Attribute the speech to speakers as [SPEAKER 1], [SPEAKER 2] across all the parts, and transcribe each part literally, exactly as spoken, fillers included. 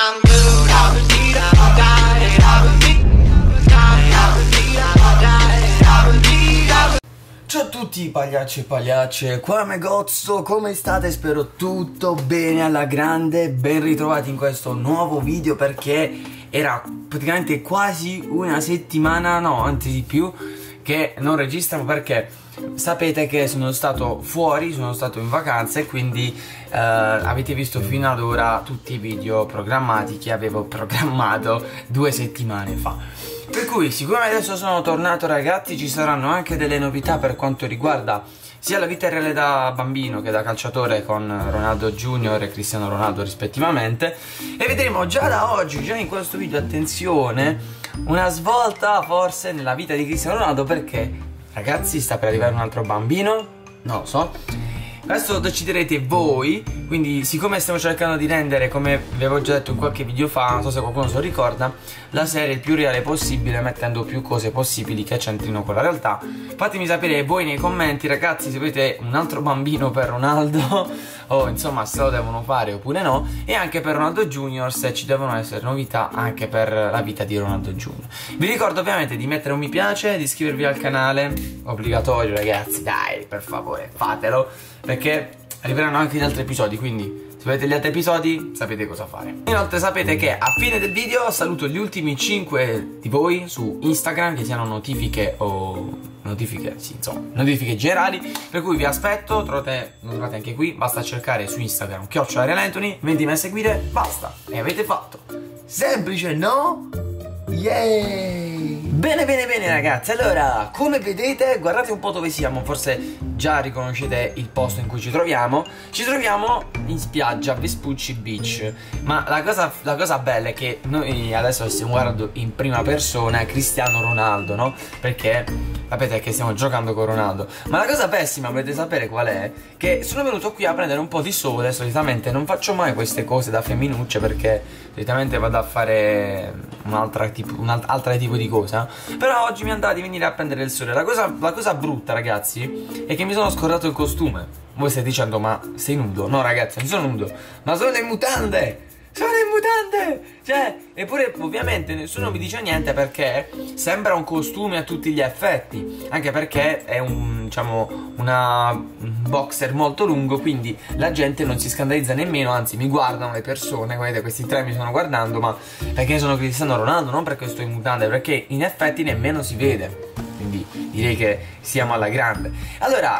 [SPEAKER 1] Ciao a tutti pagliacci e pagliacce, qua Megozzo, come state? Spero tutto bene alla grande. Ben ritrovati in questo nuovo video, perché era praticamente quasi una settimana, no, anzi di più, che non registravo, perché sapete che sono stato fuori, sono stato in vacanza e quindi eh, avete visto fino ad ora tutti i video programmati che avevo programmato due settimane fa. Per cui, siccome adesso sono tornato, ragazzi, ci saranno anche delle novità per quanto riguarda sia la vita reale da bambino che da calciatore, con Ronaldo Junior e Cristiano Ronaldo rispettivamente. E vedremo già da oggi, già in questo video, attenzione, una svolta forse nella vita di Cristiano Ronaldo, perché, ragazzi, sta per arrivare un altro bambino, non lo so. Questo lo deciderete voi, quindi siccome stiamo cercando di rendere, come vi avevo già detto in qualche video fa, non so se qualcuno se lo ricorda, la serie il più reale possibile, mettendo più cose possibili che c'entrino con la realtà. Fatemi sapere voi nei commenti, ragazzi, se avete un altro bambino per Ronaldo o insomma se lo devono fare oppure no, e anche per Ronaldo Junior se ci devono essere novità anche per la vita di Ronaldo Junior Vi ricordo ovviamente di mettere un mi piace, di iscrivervi al canale, obbligatorio, ragazzi, dai, per favore, fatelo, perché arriveranno anche gli altri episodi, quindi se vedete gli altri episodi sapete cosa fare. Inoltre sapete che a fine del video saluto gli ultimi cinque di voi su Instagram, che siano notifiche o notifiche, sì, insomma, notifiche generali, per cui vi aspetto, trovate, lo trovate anche qui, basta cercare su Instagram chiocciola Realentony, ventimi a seguire, basta, e avete fatto. Semplice, no? Yay! Bene bene bene, ragazzi, allora, come vedete, guardate un po' dove siamo, forse già riconoscete il posto in cui ci troviamo. Ci troviamo in spiaggia, a Vespucci Beach. Ma la cosa, la cosa bella è che noi adesso stiamo guardando in prima persona Cristiano Ronaldo, no? Perché sapete che stiamo giocando con Ronaldo. Ma la cosa pessima, volete sapere qual è? Che sono venuto qui a prendere un po' di sole. Solitamente non faccio mai queste cose da femminucce, perché solitamente vado a fare un'altra tipo, un'altra tipo di cosa. Però oggi mi andava di venire a prendere il sole. La cosa, la cosa brutta, ragazzi, è che mi sono scordato il costume. Voi state dicendo, ma sei nudo? No, ragazzi, non sono nudo, ma sono in mutande. Sono in mutande! Cioè, eppure ovviamente nessuno mi dice niente, perché sembra un costume a tutti gli effetti. Anche perché è un, diciamo, una un boxer molto lungo, quindi la gente non si scandalizza nemmeno, anzi mi guardano le persone, guardate, questi tre mi stanno guardando, ma perché sono Cristiano Ronaldo, non perché sto in mutande, perché in effetti nemmeno si vede. Quindi direi che siamo alla grande. Allora,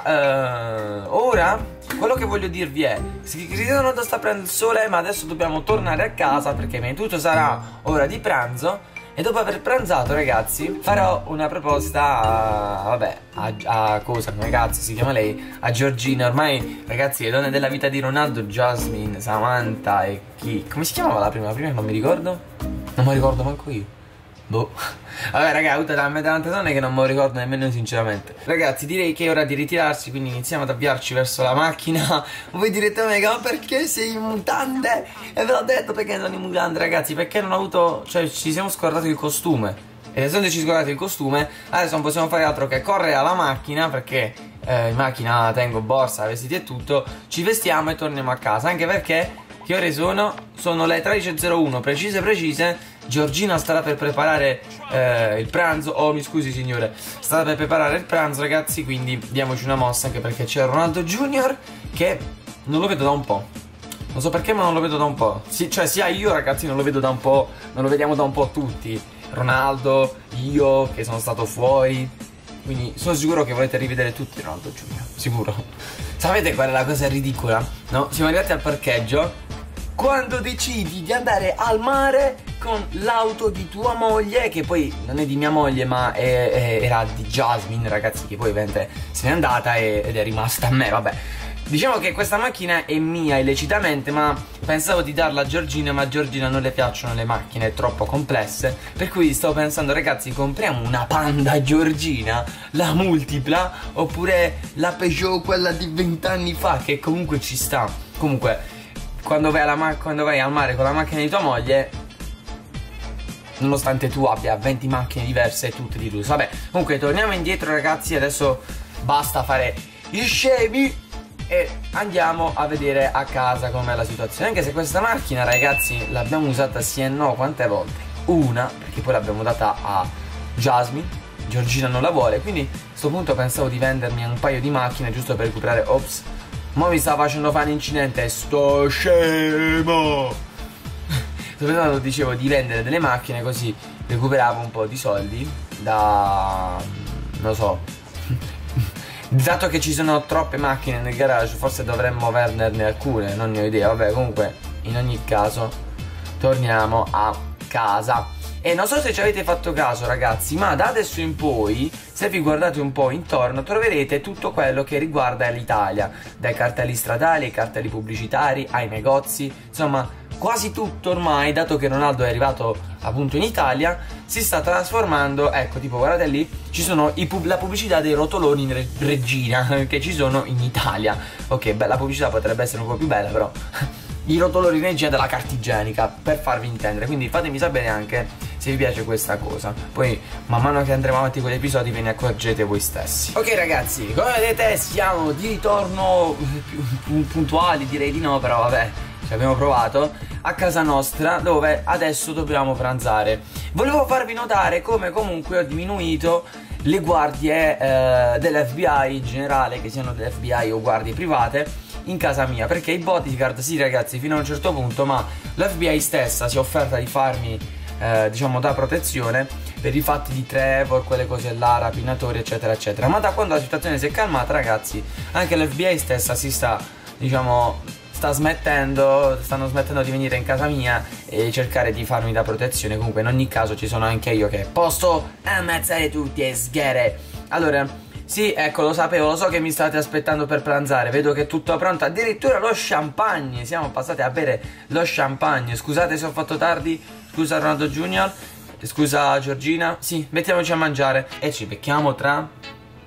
[SPEAKER 1] uh, ora quello che voglio dirvi è: Cristiano Ronaldo sta prendendo il sole, ma adesso dobbiamo tornare a casa, perché prima di tutto sarà ora di pranzo. E dopo aver pranzato, ragazzi, farò una proposta a, vabbè, a, a cosa, come cazzo si chiama lei? A Georgina. Ormai, ragazzi, le donne della vita di Ronaldo, Jasmine, Samantha e chi? Come si chiamava la prima? La prima non mi ricordo. Non mi ricordo manco io. Boh. Vabbè, raga, ho avuto tante tante donne che non me lo ricordo nemmeno sinceramente. Ragazzi, direi che è ora di ritirarsi, quindi iniziamo ad avviarci verso la macchina. Voi direte, Omega, ma perché sei in mutande? E ve l'ho detto perché sono in mutande, ragazzi, perché non ho avuto, cioè ci siamo scordati il costume. E essendo ci scordati il costume, adesso non possiamo fare altro che correre alla macchina, perché eh, in macchina tengo borsa, vestiti e tutto. Ci vestiamo e torniamo a casa, anche perché che ore sono? Sono le tredici e zero uno, precise precise. Giorgina starà per preparare eh, il pranzo. Oh, mi scusi signore, starà per preparare il pranzo, ragazzi, quindi diamoci una mossa, anche perché c'è Ronaldo Junior che non lo vedo da un po'. Non so perché, ma non lo vedo da un po'. Sì, cioè sia io, ragazzi, non lo vedo da un po'. Non lo vediamo da un po' tutti. Ronaldo, io che sono stato fuori. Quindi sono sicuro che volete rivedere tutti Ronaldo Junior, sicuro. Sapete qual è la cosa ridicola? No? Siamo arrivati al parcheggio quando decidi di andare al mare con l'auto di tua moglie, che poi non è di mia moglie ma è, è, era di Jasmine, ragazzi, che poi ovviamente se n'è andata e, ed è rimasta a me, vabbè. Diciamo che questa macchina è mia illecitamente, ma pensavo di darla a Giorgina, ma a Giorgina non le piacciono le macchine troppo complesse, per cui stavo pensando, ragazzi, compriamo una Panda Giorgina, la multipla, oppure la Peugeot, quella di vent'anni fa, che comunque ci sta. Comunque, quando vai, alla quando vai al mare con la macchina di tua moglie, nonostante tu abbia venti macchine diverse, tutte di lusso. Vabbè, comunque torniamo indietro, ragazzi, adesso basta fare i scemi e andiamo a vedere a casa com'è la situazione. Anche se questa macchina, ragazzi, l'abbiamo usata sì e no quante volte? Una, perché poi l'abbiamo data a Jasmine, Giorgina non la vuole, quindi a questo punto pensavo di vendermi un paio di macchine giusto per recuperare. Ops, mo mi sta facendo fare un incidente, sto scemo. Sto pensando, dicevo, di vendere delle macchine così recuperavo un po' di soldi da... non lo so. Dato che ci sono troppe macchine nel garage, forse dovremmo venderne alcune, non ne ho idea. Vabbè, comunque, in ogni caso, torniamo a casa. E non so se ci avete fatto caso, ragazzi, ma da adesso in poi, se vi guardate un po' intorno, troverete tutto quello che riguarda l'Italia. Dai cartelli stradali ai cartelli pubblicitari, ai negozi, insomma... quasi tutto ormai, dato che Ronaldo è arrivato appunto in Italia, si sta trasformando. Ecco, tipo, guardate lì, ci sono i pub la pubblicità dei rotoloni in re Regina che ci sono in Italia. Ok, beh, la pubblicità potrebbe essere un po' più bella, però i rotoloni in Regina della carta igienica, per farvi intendere. Quindi fatemi sapere anche se vi piace questa cosa. Poi man mano che andremo avanti con gli episodi ve ne accorgete voi stessi. Ok, ragazzi, come vedete siamo di ritorno, puntuali direi di no, però vabbè, ci abbiamo provato, a casa nostra, dove adesso dobbiamo pranzare. Volevo farvi notare come comunque ho diminuito le guardie eh, dell'F B I in generale, che siano dell'F B I o guardie private, in casa mia, perché i bodyguard sì, ragazzi, fino a un certo punto, ma l'F B I stessa si è offerta di farmi eh, diciamo da protezione per i fatti di Trevor, quelle cose là, rapinatori eccetera eccetera. Ma da quando la situazione si è calmata, ragazzi, anche l'F B I stessa si sta, diciamo, sta smettendo, stanno smettendo di venire in casa mia e cercare di farmi da protezione. Comunque in ogni caso ci sono anche io che posso ammazzare tutti e sghere. Allora, sì, ecco, lo sapevo, lo so che mi state aspettando per pranzare, vedo che è tutto pronto, addirittura lo champagne, siamo passati a bere lo champagne. Scusate se ho fatto tardi, scusa Ronaldo Junior, scusa Giorgina. Sì, mettiamoci a mangiare e ci becchiamo tra...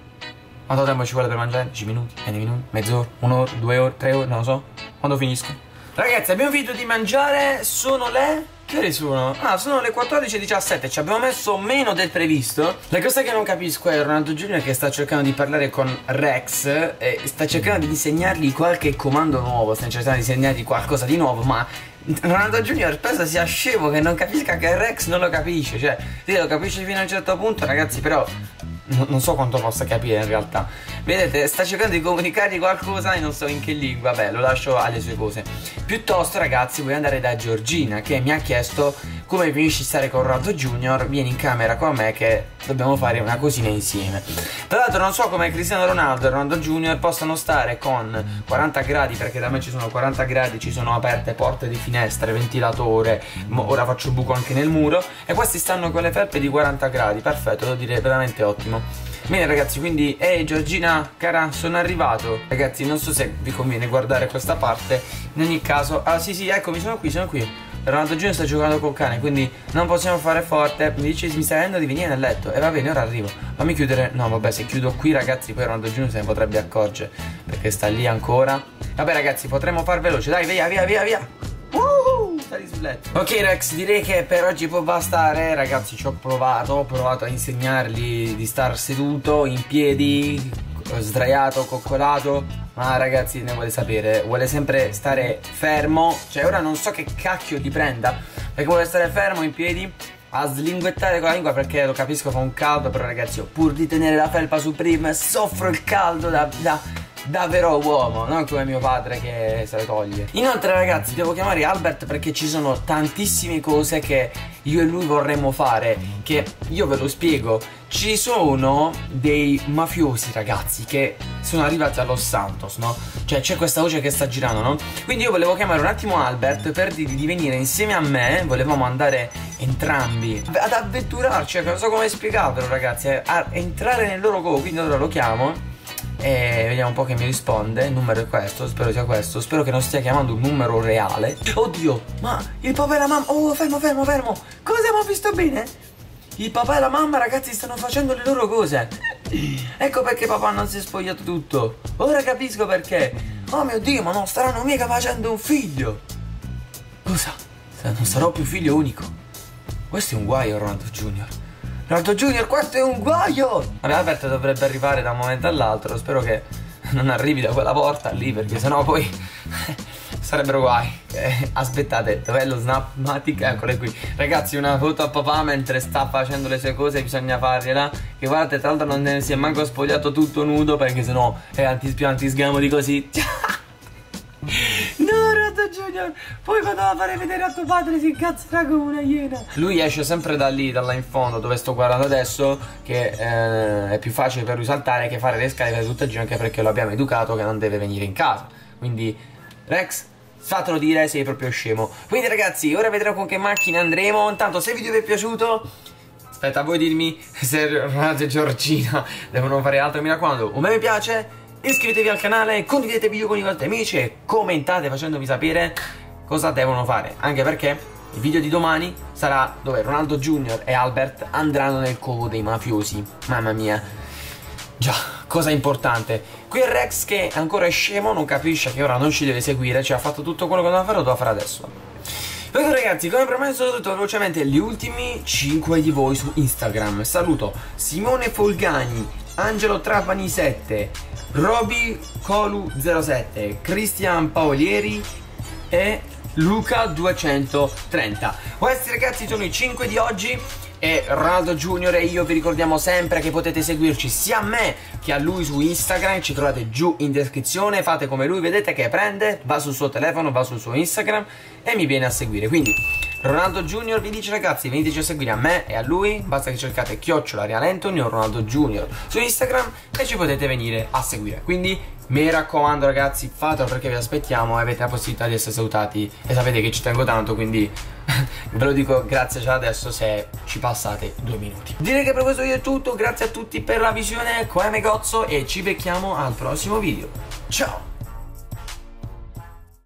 [SPEAKER 1] quanto tempo ci vuole per mangiare? dieci minuti, venti minuti, mezz'ora, un'ora, due ore, tre ore, non lo so. Quando finisco? Ragazzi, abbiamo finito di mangiare, sono le... che ore sono? Ah, sono le quattordici e diciassette, ci abbiamo messo meno del previsto. La cosa che non capisco è Ronaldo Junior che sta cercando di parlare con Rex e sta cercando di insegnargli qualche comando nuovo, sta cercando di insegnargli qualcosa di nuovo, ma... Ronaldo Junior pensa sia scemo che non capisca che Rex non lo capisce. Cioè, sì, lo capisce fino a un certo punto, ragazzi, però... non so quanto possa capire in realtà. Vedete, sta cercando di comunicargli qualcosa e non so in che lingua. Beh, lo lascio alle sue cose. Piuttosto, ragazzi, voglio andare da Giorgina, che mi ha chiesto: come finisci stare con Ronaldo Junior, vieni in camera con me che dobbiamo fare una cosina insieme. Tra l'altro non so come Cristiano Ronaldo e Ronaldo Junior possano stare con quaranta gradi, perché da me ci sono quaranta gradi, ci sono aperte porte di finestre, ventilatore, ora faccio un buco anche nel muro, e questi stanno con le felpe di quaranta gradi. Perfetto, devo dire, veramente ottimo. Bene, ragazzi, quindi, ehi Giorgina, cara, sono arrivato. Ragazzi, non so se vi conviene guardare questa parte. In ogni caso, ah sì sì, eccomi, sono qui, sono qui. Ronaldo Junior sta giocando col cane, quindi non possiamo fare forte. Mi dice, mi sta venendo di venire nel letto. E va bene, ora arrivo. Fammi chiudere. No, vabbè, se chiudo qui, ragazzi, poi Ronaldo Junior se ne potrebbe accorgere, perché sta lì ancora. Vabbè, ragazzi, potremmo far veloce. Dai, via, via, via, via. Uh, sali sul letto. Ok, Rex, direi che per oggi può bastare. Ragazzi, ci ho provato. Ho provato a insegnargli di star seduto, in piedi, sdraiato, coccolato. Ma ragazzi, ne vuole sapere, vuole sempre stare fermo. Cioè ora non so che cacchio ti prenda, perché vuole stare fermo in piedi a slinguettare con la lingua, perché lo capisco, fa un caldo. Però ragazzi, io, pur di tenere la felpa su prima, soffro il caldo da, da, da vero uomo, non come mio padre che se le toglie. Inoltre, ragazzi, devo chiamare Albert perché ci sono tantissime cose che io e lui vorremmo fare, che io ve lo spiego. Ci sono dei mafiosi, ragazzi, che sono arrivati a Los Santos, no? Cioè c'è questa voce che sta girando, no? Quindi io volevo chiamare un attimo Albert per dirgli di venire insieme a me. Volevamo andare entrambi ad avventurarci, non so come spiegarvelo, ragazzi, a entrare nel loro go. Quindi ora lo chiamo e vediamo un po' che mi risponde. Il numero è questo, spero sia questo. Spero che non stia chiamando un numero reale. Oddio, ma il papà e la mamma... Oh, fermo, fermo, fermo. Cosa abbiamo visto bene? Il papà e la mamma, ragazzi, stanno facendo le loro cose. Ecco perché papà non si è spogliato tutto. Ora capisco perché. Oh mio Dio, ma non staranno mica facendo un figlio. Cosa? Non sarò più figlio unico. Questo è un guaio, Ronaldo Junior. Ronaldo Junior, questo è un guaio. Vabbè, Albert dovrebbe arrivare da un momento all'altro. Spero che non arrivi da quella porta lì, perché sennò poi sarebbero guai. eh, Aspettate, dov'è lo Snapmatic? Eccole qui. Ragazzi, una foto a papà mentre sta facendo le sue cose, bisogna fargliela. Che guardate, tra l'altro non ne si è manco spogliato tutto nudo, perché sennò è anti-sgamo di così. No, Ronaldo Junior, poi vado a fare vedere a tuo padre, si incazzerà come una iena. Lui esce sempre da lì, da là in fondo dove sto guardando adesso, che eh, è più facile per lui saltare che fare le scale tutte giù, anche perché lo abbiamo educato che non deve venire in casa. Quindi Rex, fatelo dire, sei proprio scemo. Quindi ragazzi, ora vedremo con che macchina andremo. Intanto, se il video vi è piaciuto, aspetta, voi dirmi se Ronaldo e Giorgina devono fare altro. Mi raccomando, un mi piace, iscrivetevi al canale, condividete il video con i vostri amici e commentate facendomi sapere cosa devono fare. Anche perché il video di domani sarà dove Ronaldo Junior e Albert andranno nel covo dei mafiosi. Mamma mia, già, cosa importante. Qui è Rex che ancora è scemo, non capisce che ora non ci deve seguire, cioè ha fatto tutto quello che doveva fare, lo doveva fare adesso. Quindi ragazzi, come promesso, saluto velocemente gli ultimi cinque di voi su Instagram. Saluto Simone Folgani, Angelo Trapani sette, Roby Colu zero sette, Cristian Paolieri e Luca duecentotrenta. Questi ragazzi sono i cinque di oggi. E Ronaldo Junior e io vi ricordiamo sempre che potete seguirci sia a me che a lui su Instagram. Ci trovate giù in descrizione. Fate come lui, vedete che prende, va sul suo telefono, va sul suo Instagram e mi viene a seguire. Quindi Ronaldo Junior vi dice ragazzi, veniteci a seguire a me e a lui. Basta che cercate chiocciola Real Anthony o Ronaldo Junior su Instagram e ci potete venire a seguire. Quindi mi raccomando ragazzi, fatelo perché vi aspettiamo e avete la possibilità di essere salutati. E sapete che ci tengo tanto, quindi ve lo dico grazie già adesso se ci passate due minuti. Direi che per questo video è tutto. Grazie a tutti per la visione, come Megozzo, e ci becchiamo al prossimo video. Ciao!